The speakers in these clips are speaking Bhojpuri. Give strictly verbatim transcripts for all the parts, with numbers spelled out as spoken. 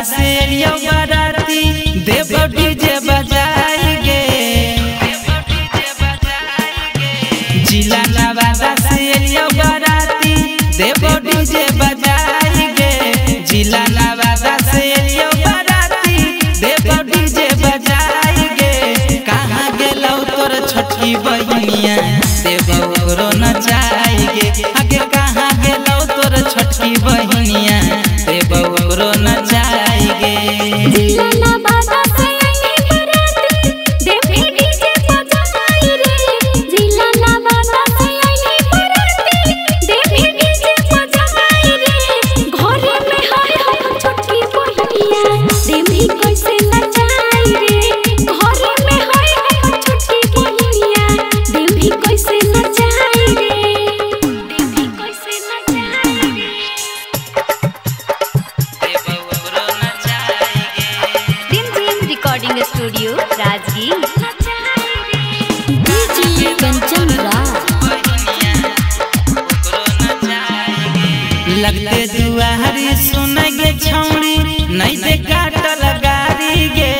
से लियो बाराती देव डीजे बजाई गे। जिला नवादा से लियो बाराती देव डीजे बजाई गे। जिला नवादा से लियो बाराती देव डीजे बजाई गे। कहाँ गेलौ तोर छोटकी बहिनिया देव ओकरो नचाई गे। आगे कहाँ गेलौ तोर छोटकी बहिनिया देव ओकरो नचाई गे। जिला नवादा से आईनी बाराती देव डीजे बजाई रे। जिला नवादा से आईनी बाराती देव डीजे बजाई रे। घरे में हाय हाय छोटकी बहिनिया देवी कैसे नचाई रे। घरे में हाय हाय छोटकी बहिनिया देवी कैसे नचाई रे। देवी कैसे नचाई रे। Recording studio Rajgir. DJ Kanchan Raj लगते दुआरी सुने गे छौड़ी नहीं दे काटल गारी गे।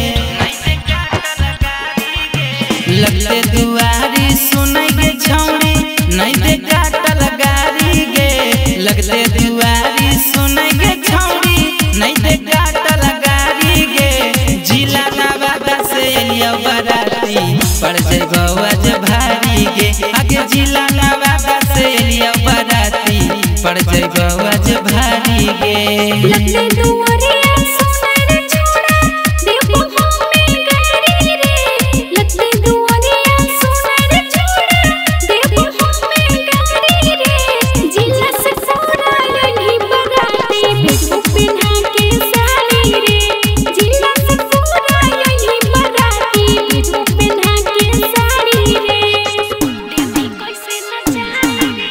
लगते दुआरी सुने गे छौड़ी नहीं दे काटल गारी गे। लगते दुआरी सुने गे छौड़ी नहीं दे काटल गारी गे। जिला नवादा से लियो बाराती पड़ जइबो आज भारी गे। आगे जिला नवादा से लियो बाराती पड़ जइबो आज भारी गे। लगते दुआरिया सुने रे छोड़ा देव हमें गारी रे। लगते दुआरिया सुने रे छोड़ा देव हमें गारी रे। जिला से पूरा यही बराती बिजू पिन्हा के साड़ी रे। जिला से पूरा यही बराती बिजू पिन्हा के साड़ी रे। देवी कैसे नचाई रे।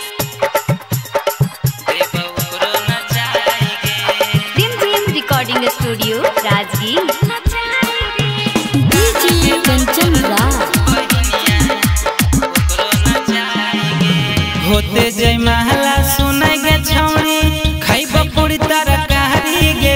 Recording studio Rajgir. DJ Kanchan Raj होते जय महला सुने गे छौड़ी खैब पूरी तरकारी गे।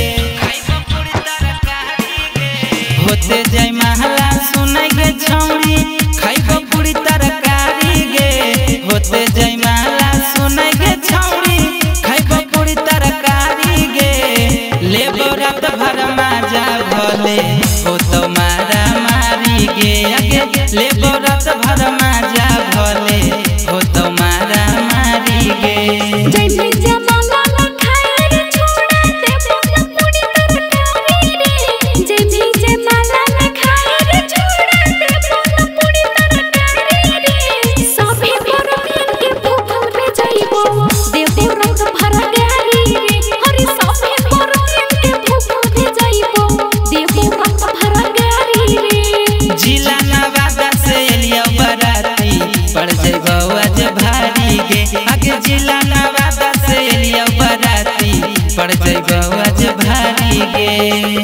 होते जय महला सुने गे छौड़ी खैब पूरी तरकारी गे। होते जय महला सुने गे छौड़ी खैब पूरी तरकारी गे। लेबो रात भर माजा भले हो तो मारा मारी गे। आगे लेबो रात भर माजा भले हो तो मारा मारी गे। जय जय जमाला में खाए रे छोड़ा देव न पूरी तरकारी रे। जय जय जमाला में खाए रे छोड़ा देव न पूरी तरकारी रे। सभी बरोइन के भूखल रे जाइबो देव रत भर गारी रे। हरि सभी बरोइन के भूखल रे जाइबो देव रत भर गारी रे। जिला नवादा से लियो बाराती पड़ जइबो आज भारी गे। आगे जिला नवादा से लियो बाराती पड़ जइबो आज भारी गे।